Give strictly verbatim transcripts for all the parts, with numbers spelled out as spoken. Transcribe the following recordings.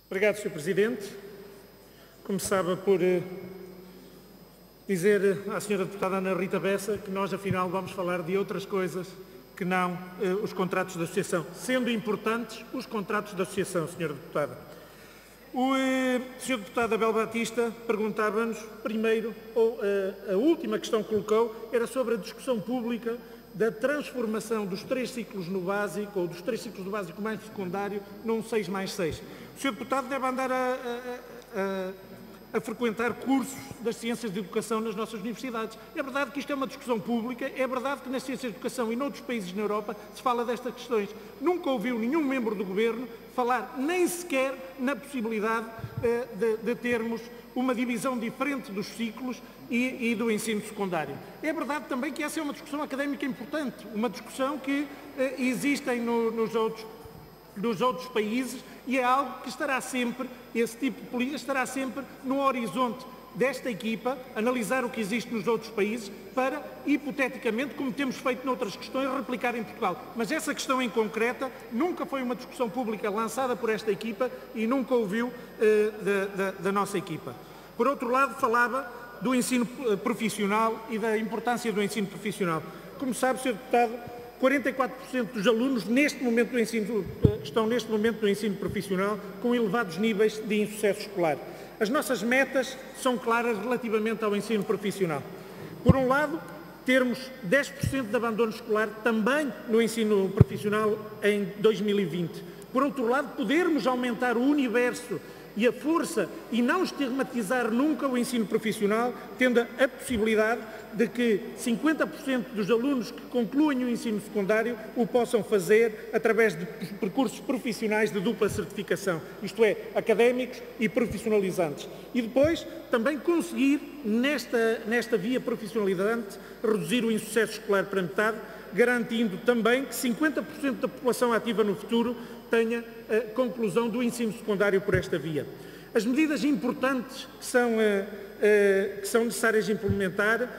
Obrigado, senhor Presidente. Começava por eh, dizer à senhora deputada Ana Rita Bessa que nós, afinal, vamos falar de outras coisas que não eh, os contratos de associação, sendo importantes os contratos de associação, senhora deputada. O eh, senhor deputado Abel Batista perguntava-nos, primeiro, ou eh, a última questão que colocou, era sobre a discussão pública da transformação dos três ciclos no básico, ou dos três ciclos do básico mais secundário, num seis mais seis. O senhor deputado deve andar a, a, a, a frequentar cursos das ciências de educação nas nossas universidades. É verdade que isto é uma discussão pública, é verdade que nas ciências de educação e noutros países na Europa se fala destas questões. Nunca ouviu nenhum membro do Governo falar nem sequer na possibilidade uh, de, de termos uma divisão diferente dos ciclos e, e do ensino secundário. É verdade também que essa é uma discussão académica importante, uma discussão que uh, existem no, nos outros, nos outros países e é algo que estará sempre, esse tipo de política estará sempre no horizonte desta equipa, analisar o que existe nos outros países para, hipoteticamente, como temos feito noutras questões, replicar em Portugal. Mas essa questão em concreta nunca foi uma discussão pública lançada por esta equipa e nunca ouviu eh, da, da, da nossa equipa. Por outro lado, falava do ensino profissional e da importância do ensino profissional. Como sabe, senhor deputado, quarenta e quatro por cento dos alunos neste momento do ensino, estão neste momento no ensino profissional com elevados níveis de insucesso escolar. As nossas metas são claras relativamente ao ensino profissional. Por um lado, termos dez por cento de abandono escolar também no ensino profissional em dois mil e vinte. Por outro lado, podermos aumentar o universo e a força e não estigmatizar nunca o ensino profissional, tendo a possibilidade de que cinquenta por cento dos alunos que concluem o ensino secundário o possam fazer através de percursos profissionais de dupla certificação, isto é, académicos e profissionalizantes. E depois também conseguir, nesta, nesta via profissionalizante, reduzir o insucesso escolar para metade, garantindo também que cinquenta por cento da população ativa no futuro tenha a conclusão do ensino secundário por esta via. As medidas importantes que são, uh, uh, que são necessárias implementar uh,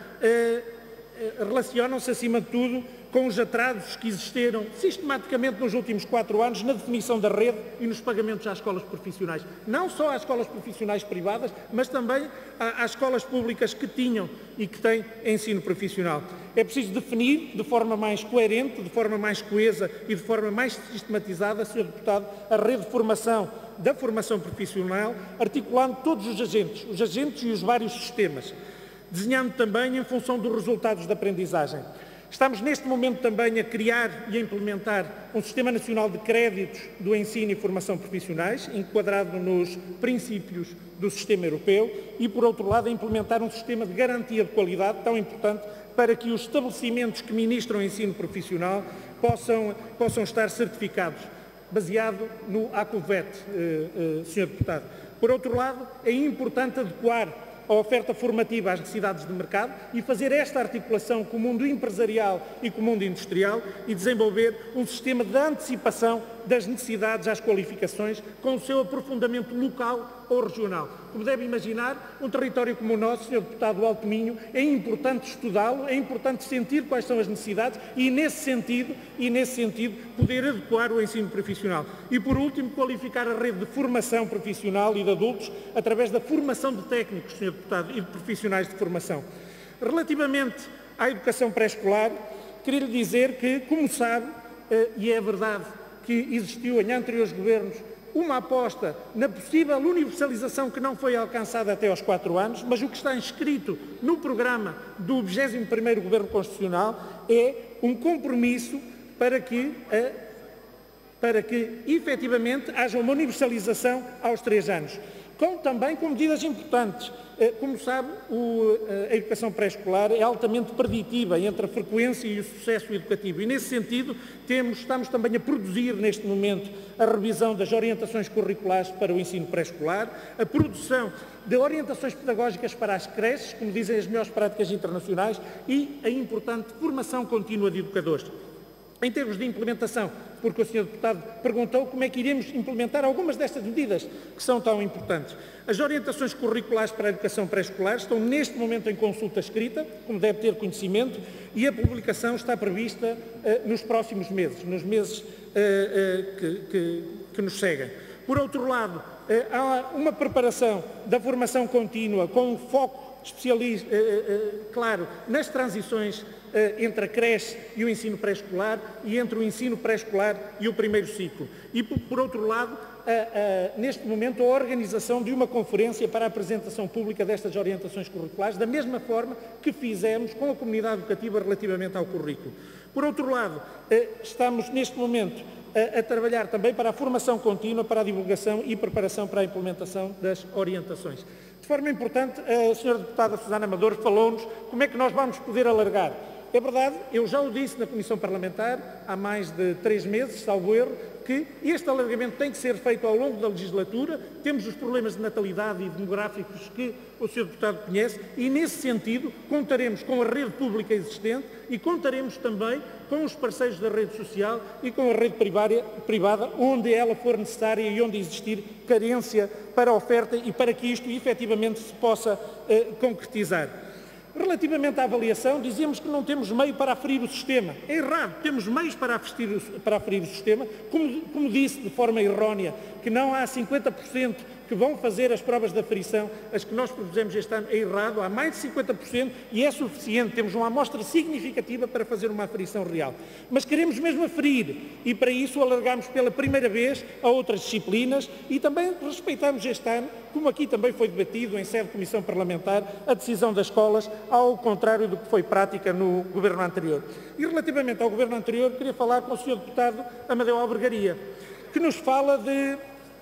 uh, relacionam-se, acima de tudo, com os atrasos que existiram sistematicamente nos últimos quatro anos na definição da rede e nos pagamentos às escolas profissionais. Não só às escolas profissionais privadas, mas também às escolas públicas que tinham e que têm ensino profissional. É preciso definir de forma mais coerente, de forma mais coesa e de forma mais sistematizada, senhor Deputado, a rede de formação da formação profissional, articulando todos os agentes, os agentes e os vários sistemas, desenhando também em função dos resultados da aprendizagem. Estamos neste momento também a criar e a implementar um Sistema Nacional de Créditos do Ensino e Formação Profissionais, enquadrado nos princípios do sistema europeu e, por outro lado, a implementar um sistema de garantia de qualidade tão importante para que os estabelecimentos que ministram o ensino profissional possam, possam estar certificados, baseado no ACUVET, eh, eh, senhor Deputado. Por outro lado, é importante adequar a oferta formativa às necessidades de mercado e fazer esta articulação com o mundo empresarial e com o mundo industrial e desenvolver um sistema de antecipação das necessidades às qualificações com o seu aprofundamento local ou regional. Como deve imaginar, um território como o nosso, senhor Deputado do Alto Minho, é importante estudá-lo, é importante sentir quais são as necessidades e, nesse sentido, e nesse sentido, poder adequar o ensino profissional. E, por último, qualificar a rede de formação profissional e de adultos através da formação de técnicos, senhor Deputado, e de profissionais de formação. Relativamente à educação pré-escolar, queria lhe dizer que, como sabe, e é verdade que existiu em anteriores governos uma aposta na possível universalização que não foi alcançada até aos quatro anos, mas o que está inscrito no programa do vigésimo primeiro Governo Constitucional é um compromisso para que, para que efetivamente haja uma universalização aos três anos. Com, também com medidas importantes. Como sabe, o, a educação pré-escolar é altamente preditiva entre a frequência e o sucesso educativo e, nesse sentido, temos, estamos também a produzir, neste momento, a revisão das orientações curriculares para o ensino pré-escolar, a produção de orientações pedagógicas para as creches, como dizem as melhores práticas internacionais, e a importante formação contínua de educadores. Em termos de implementação, porque o senhor Deputado perguntou como é que iremos implementar algumas destas medidas que são tão importantes. As orientações curriculares para a educação pré-escolar estão neste momento em consulta escrita, como deve ter conhecimento, e a publicação está prevista uh, nos próximos meses, nos meses uh, uh, que, que, que nos seguem. Por outro lado, há uma preparação da formação contínua com um foco especialista, claro, nas transições entre a creche e o ensino pré-escolar e entre o ensino pré-escolar e o primeiro ciclo. E, por outro lado, a, a, neste momento, a organização de uma conferência para a apresentação pública destas orientações curriculares, da mesma forma que fizemos com a comunidade educativa relativamente ao currículo. Por outro lado, estamos neste momento a, a trabalhar também para a formação contínua, para a divulgação e preparação para a implementação das orientações. De forma importante, a senhora deputada Susana Amador falou-nos como é que nós vamos poder alargar. É verdade, eu já o disse na Comissão Parlamentar, há mais de três meses, salvo erro, que este alargamento tem que ser feito ao longo da legislatura. Temos os problemas de natalidade e demográficos que o senhor deputado conhece e, nesse sentido, contaremos com a rede pública existente e contaremos também com os parceiros da rede social e com a rede privada, onde ela for necessária e onde existir carência para a oferta e para que isto efetivamente se possa eh, concretizar. Relativamente à avaliação, dizíamos que não temos meio para aferir o sistema. É errado, temos meios para aferir, para aferir o sistema, como, como disse de forma errónea, que não há cinquenta por cento que vão fazer as provas de aferição, as que nós propusemos este ano, é errado, há mais de cinquenta por cento e é suficiente, temos uma amostra significativa para fazer uma aferição real. Mas queremos mesmo aferir e para isso alargamos pela primeira vez a outras disciplinas e também respeitamos este ano, como aqui também foi debatido em sede de Comissão Parlamentar, a decisão das escolas, ao contrário do que foi prática no governo anterior. E relativamente ao governo anterior, queria falar com o senhor deputado Amadeu Albergaria, que nos fala de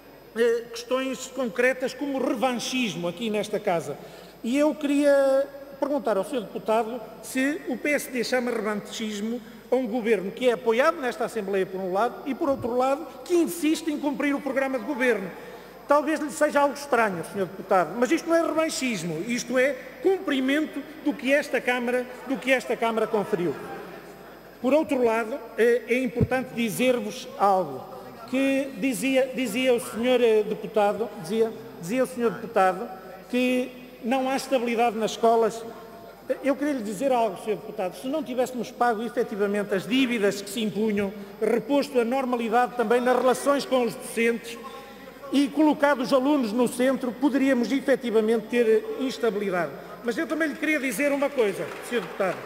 eh, questões concretas como revanchismo aqui nesta casa. E eu queria perguntar ao senhor deputado se o P S D chama revanchismo a um governo que é apoiado nesta Assembleia por um lado e, por outro lado, que insiste em cumprir o programa de governo. Talvez lhe seja algo estranho, senhor deputado, mas isto não é revanchismo, isto é cumprimento do que esta Câmara, do que esta Câmara conferiu. Por outro lado, é importante dizer-vos algo, que dizia, dizia o senhor deputado, dizia, dizia o senhor deputado que não há estabilidade nas escolas. Eu queria lhe dizer algo, senhor deputado, se não tivéssemos pago efetivamente as dívidas que se impunham, reposto a normalidade também nas relações com os docentes, e colocado os alunos no centro, poderíamos efetivamente ter instabilidade. Mas eu também lhe queria dizer uma coisa, senhor deputado.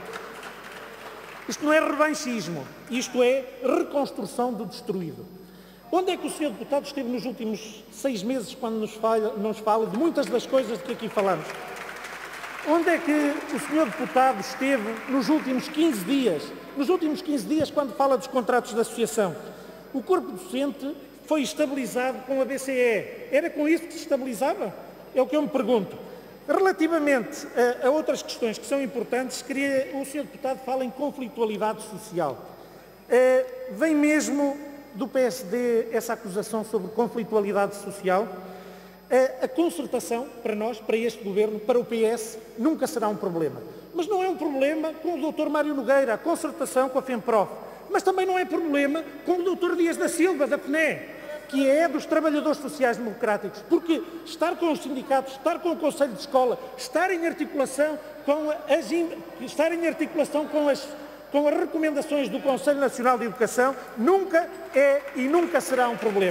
Isto não é revanchismo, isto é reconstrução do destruído. Onde é que o senhor deputado esteve nos últimos seis meses, quando nos fala, nos fala de muitas das coisas de que aqui falamos? Onde é que o senhor deputado esteve nos últimos quinze dias? Nos últimos quinze dias, quando fala dos contratos de associação. O corpo docente foi estabilizado com a B C E. Era com isso que se estabilizava? É o que eu me pergunto. Relativamente a, a outras questões que são importantes, queria, o senhor deputado fala em conflitualidade social. Uh, vem mesmo do P S D essa acusação sobre conflitualidade social? Uh, a concertação, para nós, para este governo, para o P S, nunca será um problema. Mas não é um problema com o doutor Mário Nogueira, a concertação com a FEMPROF. Mas também não é problema com o doutor Dias da Silva, da P N E, que é dos Trabalhadores Sociais Democráticos, porque estar com os sindicatos, estar com o Conselho de Escola, estar em articulação com as, estar em articulação com as, com as recomendações do Conselho Nacional de Educação nunca é e nunca será um problema.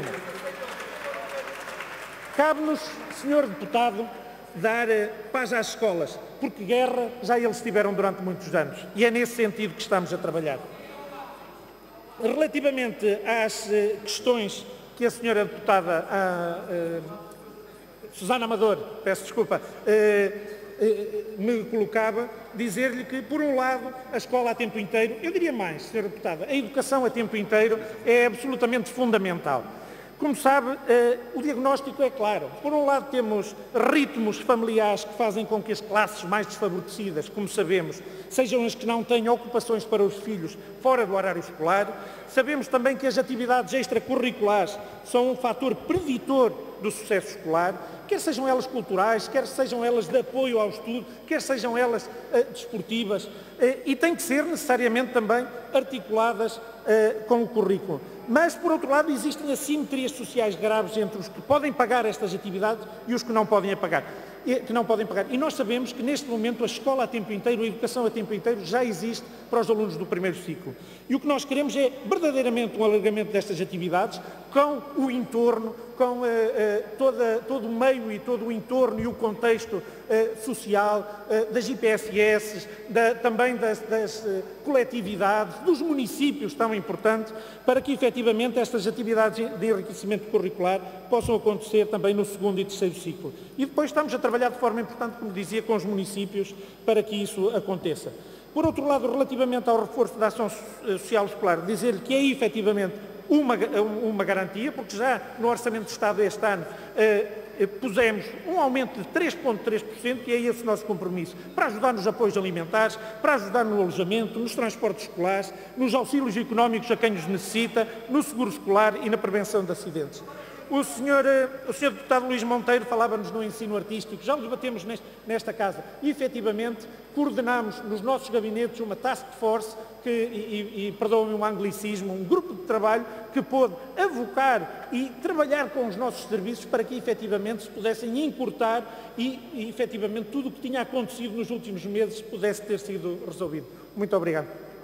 Cabe-nos, senhor deputado, dar paz às escolas, porque guerra já eles tiveram durante muitos anos, e é nesse sentido que estamos a trabalhar. Relativamente às questões que a senhora deputada a, a, Susana Amador, peço desculpa, a, a, me colocava, dizer-lhe que, por um lado, a escola a tempo inteiro, eu diria mais, senhora deputada, a educação a tempo inteiro é absolutamente fundamental. Como sabe, eh, o diagnóstico é claro. Por um lado temos ritmos familiares que fazem com que as classes mais desfavorecidas, como sabemos, sejam as que não têm ocupações para os filhos fora do horário escolar. Sabemos também que as atividades extracurriculares são um fator preditor do sucesso escolar, quer sejam elas culturais, quer sejam elas de apoio ao estudo, quer sejam elas eh, desportivas, eh, e têm que ser necessariamente também articuladas eh, com o currículo. Mas, por outro lado, existem assimetrias sociais graves entre os que podem pagar estas atividades e os que não podem pagar. Que não podem pagar. E nós sabemos que, neste momento, a escola a tempo inteiro, a educação a tempo inteiro, já existe para os alunos do primeiro ciclo. E o que nós queremos é, verdadeiramente, um alargamento destas atividades, com o entorno, com uh, uh, toda, todo o meio e todo o entorno e o contexto uh, social, uh, das I P S S, da, também das, das uh, coletividades, dos municípios tão importantes, para que efetivamente estas atividades de enriquecimento curricular possam acontecer também no segundo e terceiro ciclo. E depois estamos a trabalhar de forma importante, como dizia, com os municípios para que isso aconteça. Por outro lado, relativamente ao reforço da ação social escolar, dizer-lhe que é efetivamente uma, uma garantia, porque já no Orçamento de Estado deste ano eh, pusemos um aumento de três vírgula três por cento e é esse o nosso compromisso, para ajudar nos apoios alimentares, para ajudar no alojamento, nos transportes escolares, nos auxílios económicos a quem os necessita, no seguro escolar e na prevenção de acidentes. O senhor, o senhor deputado Luís Monteiro falava-nos no ensino artístico, já o debatemos neste, nesta casa e, efetivamente, coordenamos nos nossos gabinetes uma task force, que, e, e, e perdoem-me um anglicismo, um grupo de trabalho que pôde avocar e trabalhar com os nossos serviços para que, efetivamente, se pudessem encurtar e, e efetivamente, tudo o que tinha acontecido nos últimos meses pudesse ter sido resolvido. Muito obrigado.